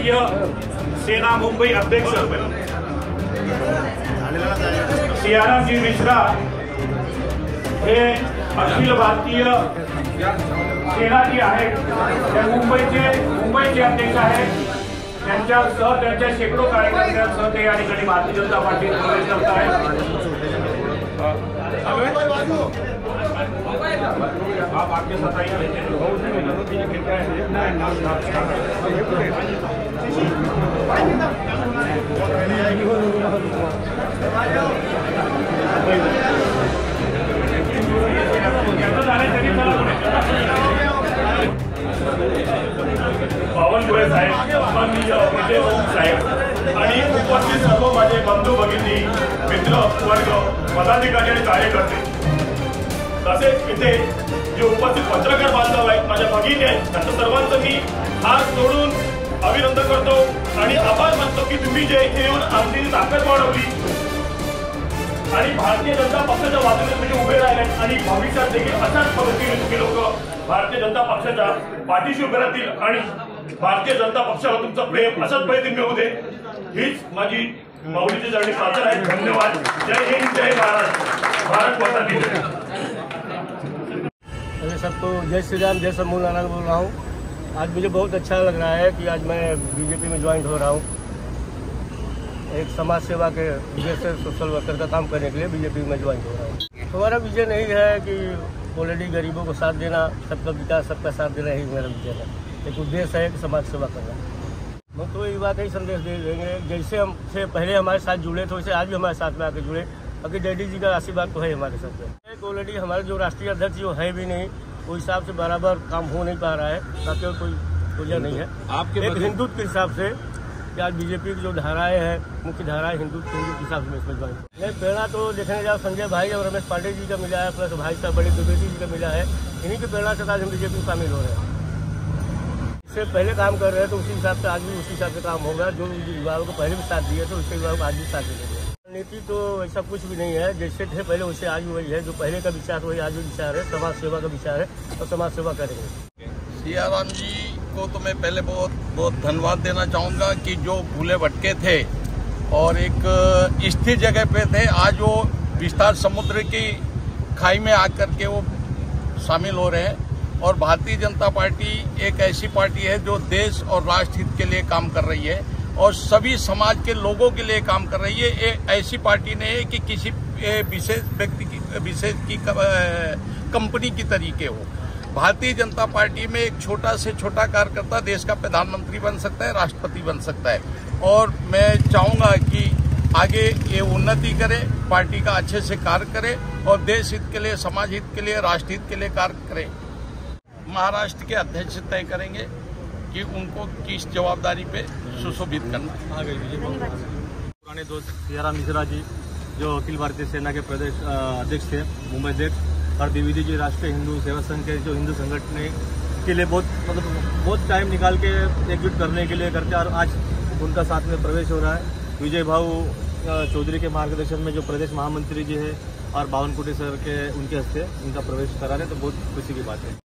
राष्ट्रीय सेना मुंबई अध्यक्ष सियारामजी मिश्रा हे अखिल भारतीय सेना जी आहेत त्या मुंबईचे अध्यक्ष आहेत। त्यांच्यासह त्यांच्या शेकडो कार्यकर्त्यांसह ते या ठिकाणी भारतीय जनता पार्टीत प्रवेश करत आहेत। बावनकुळे साहेब, सन्माननीय विजयभाऊ साहेब आणि उपस्थित सर्व माझे बंधू भगिनी, मित्र वर्ग, पदाधिकारी आणि कार्यकर्ते, तसेच इथे जे उपस्थित पत्रकार बांधव आहेत, माझ्या भगिनी आहेत, त्यांचं सर्वांचं मी हात जोडून अभिनंदन करतो आणि आभार मानतो की तुम्ही जे इथे येऊन आमची ताकद वाढवली आणि भारतीय जनता पक्षाच्या बाजूने तुम्ही उभे राहिले आणि भविष्यात देखील अशाच पद्धतीने तुम्ही लोक भारतीय जनता पक्षाच्या पाठीशी उभे राहतील आणि भारतीय जनता पक्षावर तुमचं प्रेम अशाच पद्धतीने होऊ दे, हीच माझी माऊलीची चरणी प्रार्थना आहे। धन्यवाद। जय हिंद, जय महाराष्ट्र, भारत माता की जय। सबको जय श्री राम, जय समूल नानक बोल रहा हूँ। आज मुझे बहुत अच्छा लग रहा है कि आज मैं बीजेपी में ज्वाइन हो रहा हूँ। एक समाज सेवा के विजय से सोशल वर्कर का काम करने के लिए बीजेपी में ज्वाइन हो रहा हूँ। हमारा विजय नहीं है कि ऑलरेडी गरीबों को साथ देना, सबका विकास, सबका साथ देना ही मेरा विजय है। एक उद्देश्य है कि समाज सेवा करना। हम तो ये बात ही संदेश दे देंगे, जैसे हमसे पहले हमारे साथ जुड़े थे वैसे आज भी हमारे साथ में आके जुड़े। बाकी डैडी जी का आशीर्वाद तो है हमारे साथ में। एक ऑलरेडी हमारे जो राष्ट्रीय अध्यक्ष जो है भी नहीं, वो हिसाब से बराबर काम हो नहीं पा रहा है, ताकि कोई वजह नहीं है। आपके एक हिंदुत्व के हिसाब से कि आज बीजेपी की जो धाराएं हैं, मुख्य धाराएं हिंदुत्व के हिसाब से इसमें ज्वाइन। नहीं, प्रेरणा तो देखने जाओ संजय भाई और रमेश पांडे जी का मिला है, प्लस भाई साहब बड़ी द्विवेदी जी का मिला है। इन्हीं की प्रेरणा से आज हम बीजेपी में शामिल हो रहे हैं। इससे पहले काम कर रहे हैं तो उसी हिसाब से आज भी उसी हिसाब से काम होगा। जो युवाओं को पहले भी साथ दिए तो उसके युवाओं को आज भी साथ देंगे। नीति तो ऐसा कुछ भी नहीं है, जैसे थे पहले वैसे आज भी वही है। जो पहले का विचार वही आज भी विचार है, समाज सेवा का विचार है और समाज सेवा करेंगे। सियाराम जी को तो मैं पहले बहुत बहुत धन्यवाद देना चाहूँगा कि जो भूले भटके थे और एक स्थिर जगह पे थे, आज वो विस्तार समुद्र की खाई में आकर के वो शामिल हो रहे हैं। और भारतीय जनता पार्टी एक ऐसी पार्टी है जो देश और राष्ट्र हित के लिए काम कर रही है और सभी समाज के लोगों के लिए काम कर रही है। एक ऐसी पार्टी नहीं है कि किसी विशेष व्यक्ति की विशेष की कंपनी की तरीके हो। भारतीय जनता पार्टी में एक छोटा से छोटा कार्यकर्ता देश का प्रधानमंत्री बन सकता है, राष्ट्रपति बन सकता है। और मैं चाहूँगा कि आगे ये उन्नति करे, पार्टी का अच्छे से कार्य करे और देश हित के लिए, समाज हित के लिए, राष्ट्र हित के लिए कार्य करे। महाराष्ट्र के अध्यक्ष तय करेंगे कि उनको किस जवाबदारी पे सुशोभित करना है। पुराने दोस्त सियाराम मिश्रा जी जो अखिल भारतीय सेना के प्रदेश अध्यक्ष थे, मुंबई अध्यक्ष, और द्विवेदी जी राष्ट्रीय हिंदू सेवा संघ के जो हिंदू संगठन के लिए बहुत टाइम निकाल के एकजुट करने के लिए करते हैं। और आज उनका साथ में प्रवेश हो रहा है। विजय भाऊ चौधरी के मार्गदर्शन में जो प्रदेश महामंत्री जी है और बावनकुळे सर के उनके हस्ते उनका प्रवेश करा रहे, तो बहुत खुशी की बात है।